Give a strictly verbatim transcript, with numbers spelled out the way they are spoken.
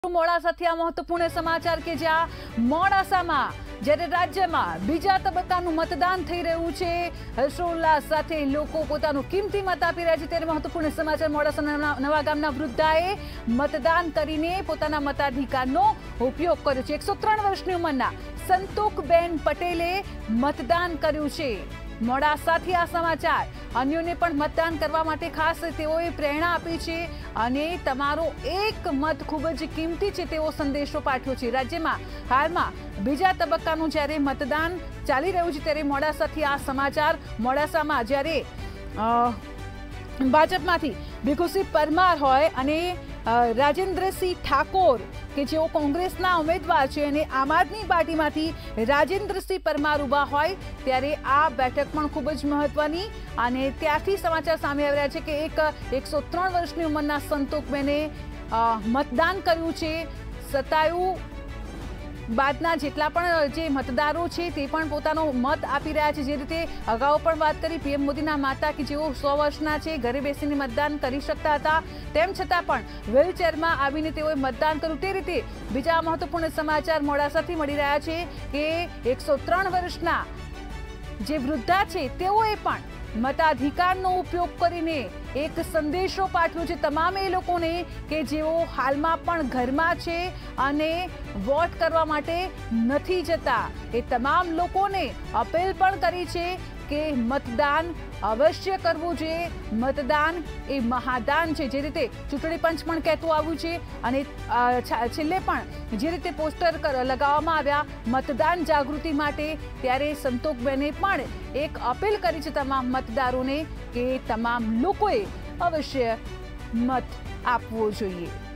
મોડાસાથી આ મહત્વપૂર્ણ સમાચાર કે જ્યાં મોડાસામાં જ્યારે રાજ્યમાં બીજા તબક્કાનું મતદાન થઈ રહ્યું છે, હર્ષોલ્લાસ સાથે લોકો પોતાનો કિંમતી મત આપી રહ્યા છે, ત્યારે મહત્વપૂર્ણ સમાચાર મોડાસાના નવા ગામના વૃદ્ધાએ મતદાન કરીને પોતાના મતાધિકારનો ઉપયોગ કર્યો છે। એકસો ત્રણ વર્ષની ઉંમરના સંતોકબેન પટેલે મતદાન કર્યું છે। મોડાસાથી આ સમાચાર અન્યોને પણ મતદાન કરવા માટે ખાસ તેઓએ પ્રેરણા આપી છે અને તમારો એક મત ખૂબ જ કિંમતી છે તેવો સંદેશો પાઠવ્યો છે। રાજ્યમાં હાલમાં બીજા તબક્કાનું જ્યારે મતદાન ચાલી રહ્યું છે ત્યારે મોડાસાથી આ સમાચાર મોડાસામાં જ્યારે ભાજપમાંથી ભીખુસિંહ પરમાર હોય અને રાજેન્દ્રસિંહ ઠાકોર કે જેઓ કોંગ્રેસના ઉમેદવાર છે અને આમ આદમી પાર્ટીમાંથી રાજેન્દ્રસિંહ પરમાર ઉભા હોય ત્યારે આ બેઠક પણ ખૂબ જ મહત્વની અને ત્યારથી સમાચાર સામે આવી રહ્યા છે કે એક એકસો ત્રણ વર્ષની ઉંમરના સંતોકબેને મતદાન કર્યું છે। સતાયું બાદના જેટલા પણ જે મતદારો છે તે પણ પોતાનો મત આપી રહ્યા છે। જે રીતે અગાઉ પણ વાત કરી પીએમ મોદીના માતા કે જેઓ સો વર્ષના છે, ઘરે બેસીને મતદાન કરી શકતા હતા, તેમ છતાં પણ વ્હીલચેરમાં આવીને તેઓએ મતદાન કર્યું। તે રીતે બીજા મહત્વપૂર્ણ સમાચાર મોડાસાથી મળી રહ્યા છે કે એકસો ત્રણ વર્ષના જે વૃદ્ધા છે તેઓએ પણ મતાધિકારનો ઉપયોગ કરીને એક સંદેશો પાઠવ્યો છે તમામ એ લોકોને કે જેઓ હાલમાં પણ ઘરમાં છે અને વોટ કરવા માટે નથી જતા। એ તમામ લોકોને અપીલ પણ કરી છે કે મતદાન અવશ્ય કરવું જોઈએ, મતદાન એ મહાદાન છે, જે રીતે ચૂંટણી પંચ પણ કહેતું આવ્યું છે અને છેલ્લે પણ જે રીતે પોસ્ટર લગાવવામાં આવ્યા મતદાન જાગૃતિ માટે, ત્યારે સંતોકબેને પણ એક અપીલ કરી છે તમામ મતદારોને કે તમામ લોકોએ અવશ્ય મત આપવો જોઈએ।